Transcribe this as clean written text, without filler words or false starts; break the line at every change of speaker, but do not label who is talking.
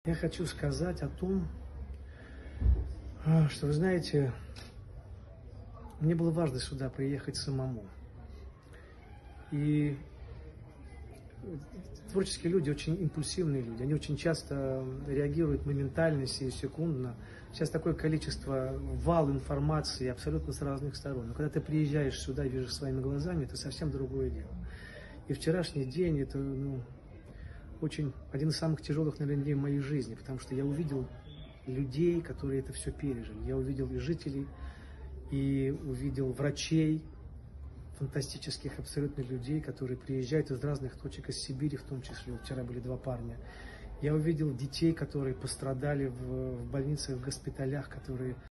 Я хочу сказать о том, что, вы знаете, мне было важно сюда приехать самому. И творческие люди очень импульсивные люди, они очень часто реагируют моментально, сиюсекундно. Сейчас такое количество, вал информации абсолютно с разных сторон. Но когда ты приезжаешь сюда и видишь своими глазами, это совсем другое дело. И вчерашний день, это один из самых тяжелых, наверное, дней в моей жизни, потому что я увидел людей, которые это все пережили. Я увидел и жителей, и увидел врачей, фантастических абсолютно людей, которые приезжают из разных точек, из Сибири в том числе. Вчера были 2 парня. Я увидел детей, которые пострадали в больницах, в госпиталях, которые